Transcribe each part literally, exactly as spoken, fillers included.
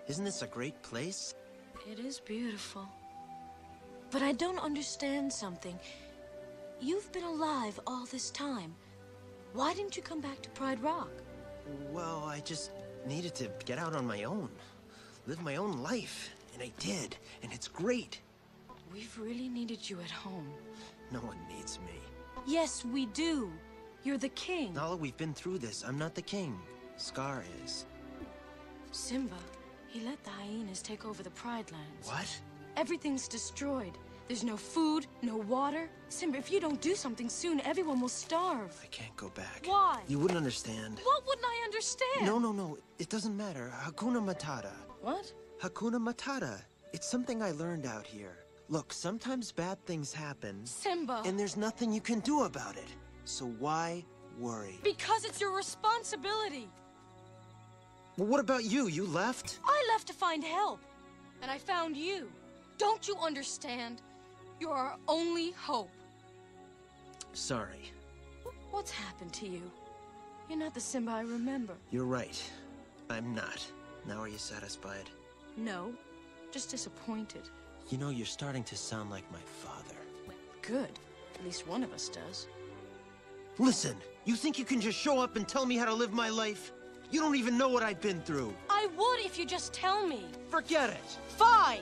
Isn't this a great place? It is beautiful. But I don't understand something. You've been alive all this time. Why didn't you come back to Pride Rock? Well, I just needed to get out on my own. Live my own life. And I did. And it's great. We've really needed you at home. No one needs me. Yes, we do. You're the king. Nala, we've been through this. I'm not the king. Scar is. Simba, he let the hyenas take over the Pride Lands. What? Everything's destroyed. There's no food, no water. Simba, if you don't do something soon, everyone will starve. I can't go back. Why? You wouldn't understand. What wouldn't I understand? No, no, no. It doesn't matter. Hakuna Matata. What? Hakuna Matata. It's something I learned out here. Look, sometimes bad things happen. Simba. And there's nothing you can do about it. So why worry? Because it's your responsibility. Well, what about you? You left? I left to find help. And I found you. Don't you understand? You're our only hope. Sorry. What's happened to you? You're not the Simba I remember. You're right. I'm not. Now are you satisfied? No, just disappointed. You know, you're starting to sound like my father. Good. At least one of us does. Listen, you think you can just show up and tell me how to live my life? You don't even know what I've been through. I would if you just tell me. Forget it. Fine!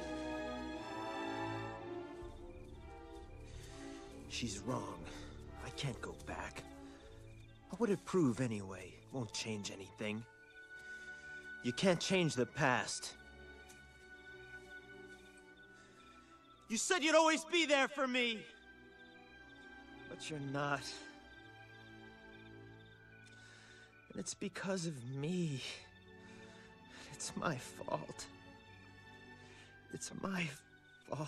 She's wrong. I can't go back. What would it prove anyway? Won't change anything. You can't change the past. You said you'd always be there for me. But you're not. And it's because of me. It's my fault. It's my fault.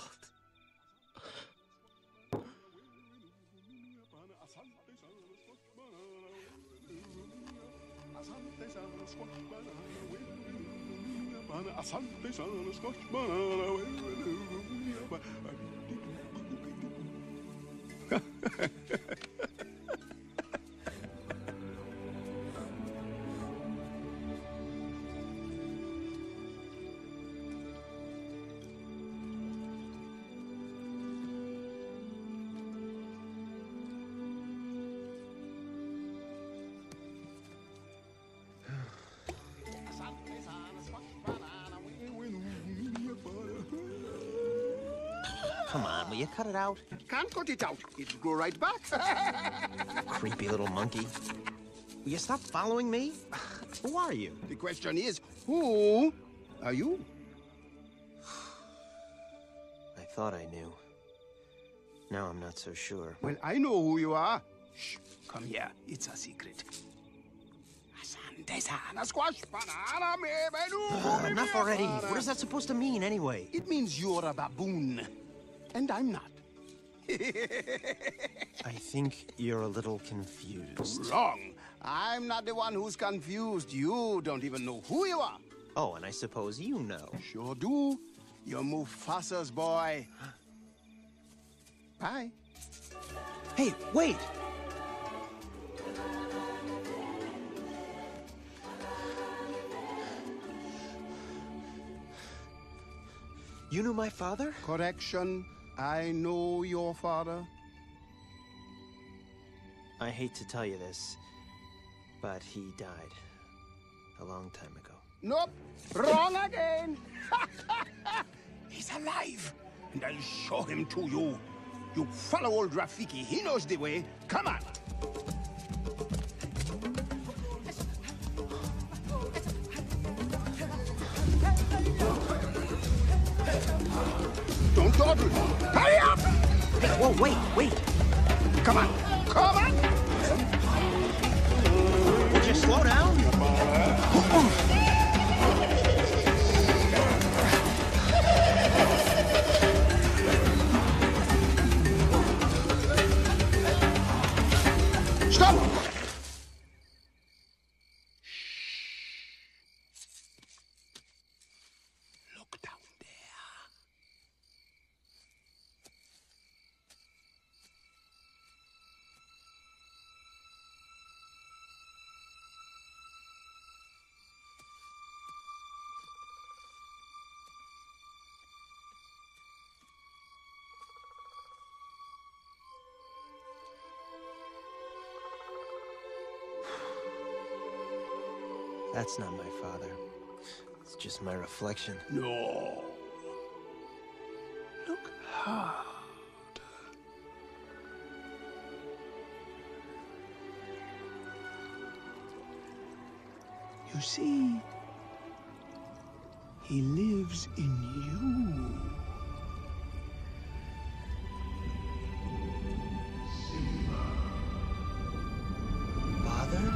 Come on, will you cut it out? Can't cut it out. It'll grow right back. Creepy little monkey. Will you stop following me? Who are you? The question is, who are you? I thought I knew. Now I'm not so sure. Well, I know who you are. Shh, come here. It's a secret. Squash, banana, Uh, enough already. What is that supposed to mean, anyway? It means you're a baboon. And I'm not. I think you're a little confused. Wrong. I'm not the one who's confused. You don't even know who you are. Oh, and I suppose you know. Sure do. You're Mufasa's boy. Bye. Hey, wait! You knew my father? Correction. I know your father. I hate to tell you this, but he died a long time ago. Nope. Wrong again. He's alive. And I'll show him to you. You follow old Rafiki. He knows the way. Come on. Don't dawdle. Hurry up! Hey, whoa, wait, wait! Come on. Come on! Would you slow down? Stop! Look down there. That's not my father. It's just my reflection. No. Look hard. You see, he lives in you. Father?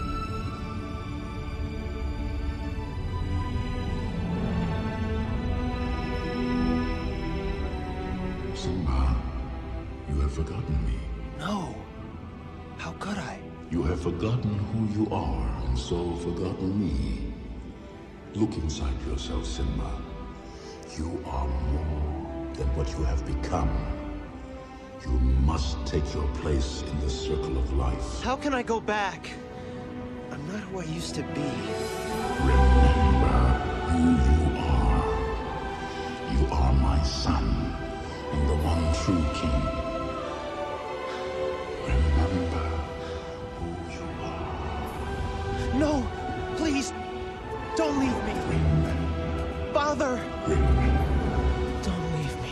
Simba, you have forgotten me. No. How could I? You have forgotten who you are, and so forgotten me. Look inside yourself, Simba. You are more than what you have become. You must take your place in the circle of life. How can I go back? I'm not who I used to be. Remember who you are. You are my son, and the one true king. Remember who you are. No! Please! Don't leave me! Remember. Father! Remember. Don't leave me.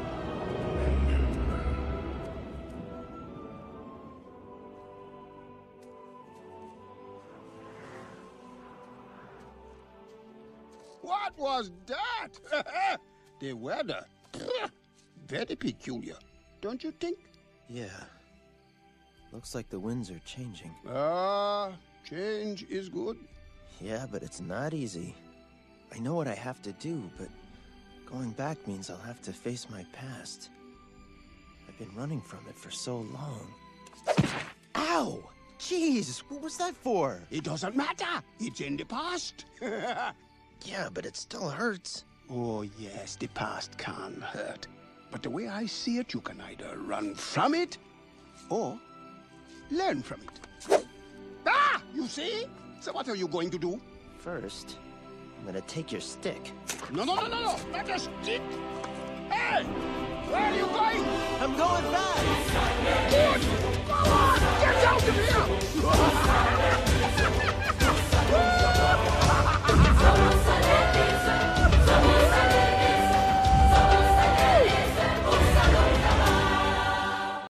What was that? The weather. Very peculiar, don't you think? Yeah. Looks like the winds are changing. Ah, change is good. Yeah, but it's not easy. I know what I have to do, but going back means I'll have to face my past. I've been running from it for so long. Ow! Jeez, what was that for? It doesn't matter. It's in the past. Yeah, but it still hurts. Oh, yes, the past can hurt. But the way I see it, you can either run from it or learn from it. Ah! You see? So what are you going to do? First, I'm gonna take your stick. No, no, no, no, no! Not a stick! Hey! Where are you going? I'm going back! Good!